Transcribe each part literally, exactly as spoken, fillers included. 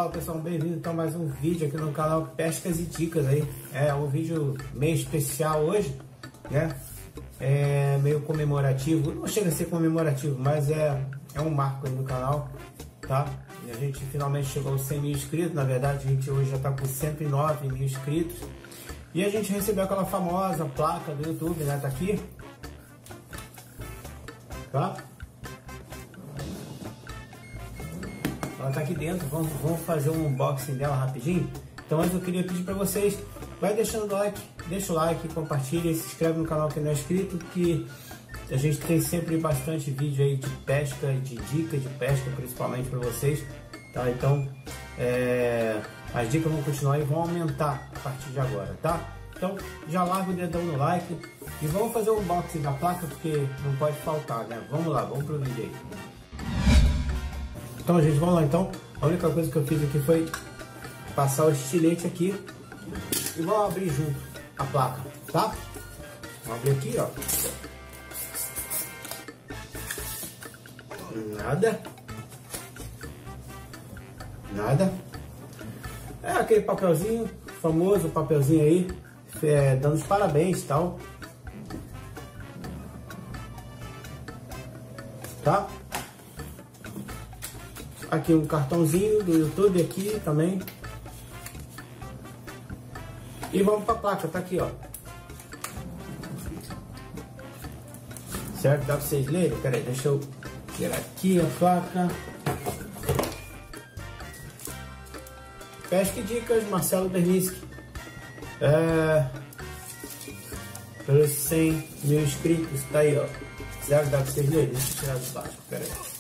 Fala pessoal, bem-vindo então a mais um vídeo aqui no canal Pescas e Dicas aí. É um vídeo meio especial hoje, né? É meio comemorativo, não chega a ser comemorativo, mas é, é um marco aí no canal, tá? E a gente finalmente chegou aos cem mil inscritos, na verdade a gente hoje já tá com cento e nove mil inscritos. E a gente recebeu aquela famosa placa do YouTube, né? Tá aqui, tá? Ela tá aqui dentro, vamos, vamos fazer um unboxing dela rapidinho. Então antes eu queria pedir para vocês, vai deixando o like, deixa o like, compartilha, se inscreve no canal que não é inscrito, que a gente tem sempre bastante vídeo aí de pesca, de dicas de pesca, principalmente para vocês, tá? Então é, as dicas vão continuar e vão aumentar a partir de agora, tá? Então já larga o dedão no like e vamos fazer o unboxing da placa, porque não pode faltar, né? Vamos lá, vamos pro vídeo aí. Então, gente, vamos lá então. A única coisa que eu fiz aqui foi passar o estilete aqui e vamos abrir junto a placa, tá? Vamos abrir aqui, ó. Nada. Nada. É aquele papelzinho, famoso papelzinho aí, é, dando os parabéns e tal. Tá? Aqui um cartãozinho do YouTube aqui também. E vamos para a placa, tá aqui, ó. Certo? Dá para vocês lerem? Pera aí, deixa eu tirar aqui a placa. Pesca e Dicas, Marcelo Bernisky. É... Pelos cem mil inscritos, tá aí, ó. Certo? Dá para vocês lerem? Deixa eu tirar do plástico, pera aí.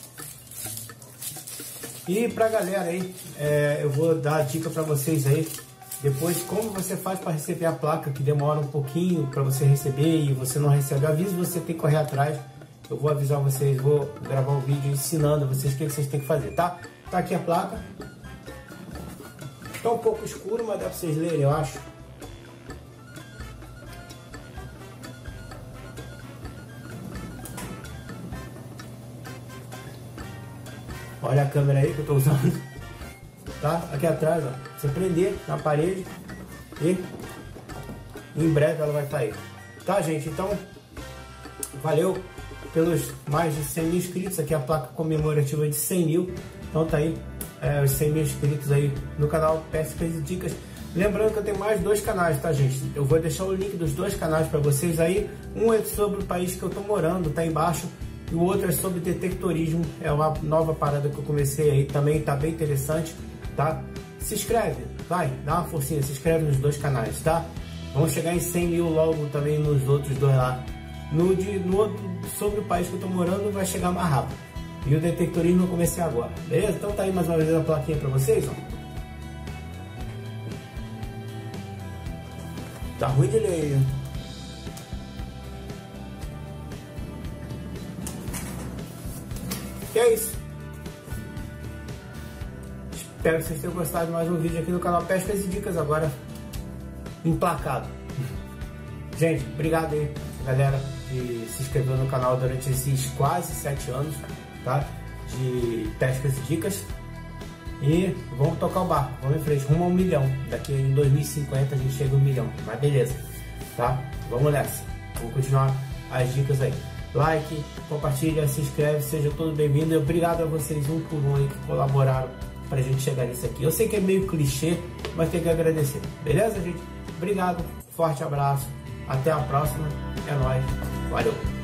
E pra galera aí, é, eu vou dar a dica pra vocês aí, depois como você faz para receber a placa, que demora um pouquinho para você receber e você não recebe aviso, você tem que correr atrás. Eu vou avisar vocês, vou gravar um vídeo ensinando vocês o que vocês têm que fazer, tá? Tá aqui a placa. Tá um pouco escuro, mas dá pra vocês lerem, eu acho. Olha a câmera aí que eu tô usando, tá? Aqui atrás, ó, você prender na parede e em breve ela vai estar aí, tá, gente? Então, valeu pelos mais de cem mil inscritos, aqui é a placa comemorativa de cem mil, então tá aí é, os cem mil inscritos aí no canal Pescas e Dicas. Lembrando que eu tenho mais dois canais, tá, gente? Eu vou deixar o link dos dois canais para vocês aí, um é sobre o país que eu tô morando, tá embaixo. E o outro é sobre detectorismo, é uma nova parada que eu comecei aí, também tá bem interessante, tá? Se inscreve, vai, dá uma forcinha, se inscreve nos dois canais, tá? Vamos chegar em cem mil logo também nos outros dois lá. No, de, no outro, sobre o país que eu tô morando, vai chegar mais rápido. E o detectorismo eu comecei agora, beleza? Então tá aí mais uma vez a plaquinha pra vocês, ó. Tá ruim de ler, né? E é isso. Espero que vocês tenham gostado de mais um vídeo aqui no canal Pescas e Dicas, agora emplacado. Gente, obrigado aí, galera, que se inscreveu no canal durante esses quase sete anos, tá? De Pescas e Dicas. E vamos tocar o barco, vamos em frente, rumo a um milhão. Daqui em dois mil e cinquenta a gente chega a um milhão, mas beleza, tá? Vamos nessa, vamos continuar as dicas aí. Like, compartilha, se inscreve, seja todo bem-vindo. E obrigado a vocês um por um aí que colaboraram pra gente chegar nisso aqui. Eu sei que é meio clichê, mas tem que agradecer. Beleza, gente? Obrigado, forte abraço, até a próxima. É nóis, valeu!